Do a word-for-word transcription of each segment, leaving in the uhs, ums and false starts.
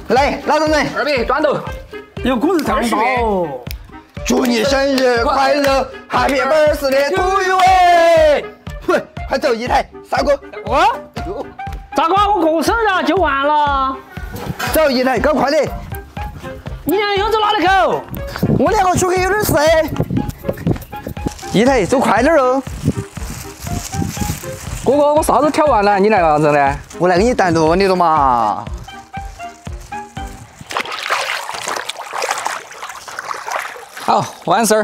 来，老丈人， 二位端头。 要工人上道。 祝你生日快乐 ，Happy birthday to you！ 哎，喂，快走一台，三哥。 我？咋个？我过生日就完了？ 走一台，搞快点。 你俩又走哪里去？ 我两个出去有点事。一台，走快点哦。 哥哥，我啥子挑完了，你来干啥子呢？ 我来给你带路，你懂吗？ 好，完事儿。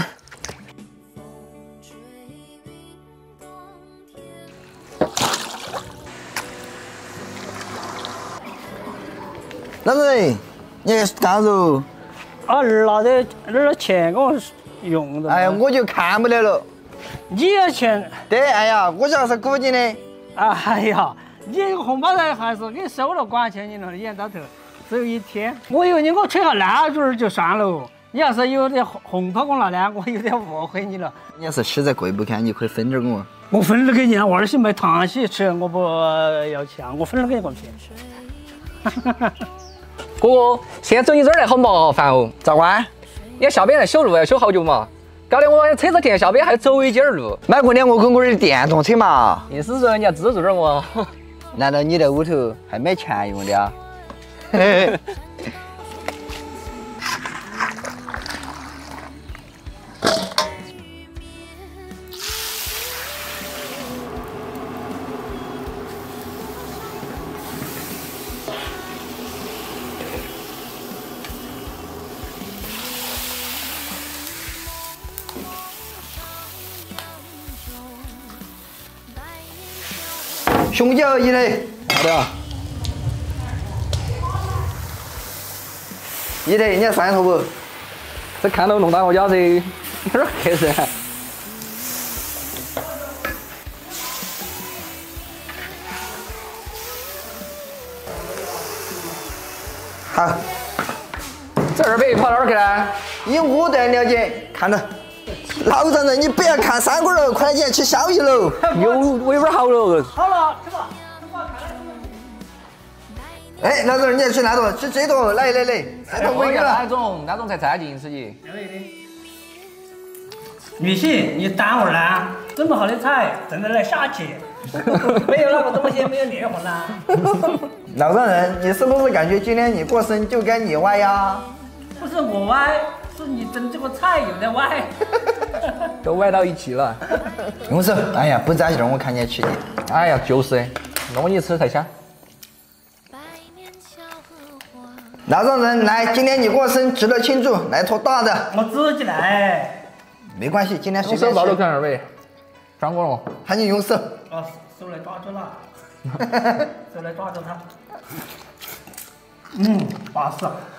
老人，你干啥子？ 啊，拿点那点钱给我用的。 哎呀，我就看不了了。 你要钱？ 对，哎呀，我这是估计的。 哎呀，你这个红包袋还是给你收了，管钱你了，一年到头只有一天。我以为你给我吹下烂嘴就算了，你要是有点红包给我拿呢，我有点误会你了。 你要是吃在贵不看，你可以分点给我。 我分了给你，我儿媳买糖稀吃，我不要钱，我分了给你过去。 哥哥，现在走你这儿来好麻烦哦。 咋关？ 你下边来修路要修好久嘛？搞得我车子停下边还要走一截路。 买过两个滚滚的电动车嘛？ 意思是你要资助点我？ 难道你在屋头还没钱用的啊？熊脚一类，好的。一类，你要上头不？ 这看到弄到我家子有点黑噻。 好。 这二百跑哪儿去了？ 以我对了解，看到。老丈人，你不要看三锅了，快点去消息喽。 有，我有点好了。 好了，吃吧。 哎，老丈人，你要吃哪种？吃这种，来来来，这种稳了。 哪种？哪种才占尽吃起？ 玉玺，你耽误了，这么好的菜，正在来下棋，没有那个东西，没有灵魂啦。 老丈人，你是不是感觉今天你过生就该你歪呀？ 不是我歪，是你整这个菜有点歪。 都歪到一起了。 用手，哎呀，不扎劲儿，我看见吃的。 哎呀，就是，弄你吃才香。 老丈人，来，今天你过生，值得庆祝，来坨大的。 我自己来。 没关系，今天随手便吃。 抱着看二位，转过了。 喊你用手。 啊，手来抓住了，手来抓住它。嗯，巴适。